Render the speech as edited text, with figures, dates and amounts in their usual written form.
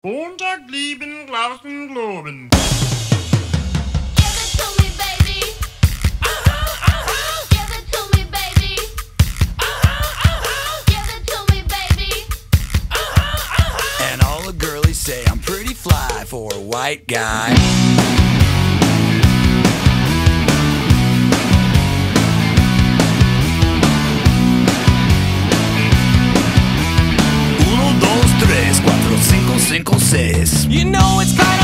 Montag lieben, Glauben, Globen. Give it to me, baby. Give it to me, baby. Give it to me, baby. And all the girlies say I'm pretty fly for a white guy. Uno, dos, tres, cuatro, cinco, cinco, seis. You know it's kind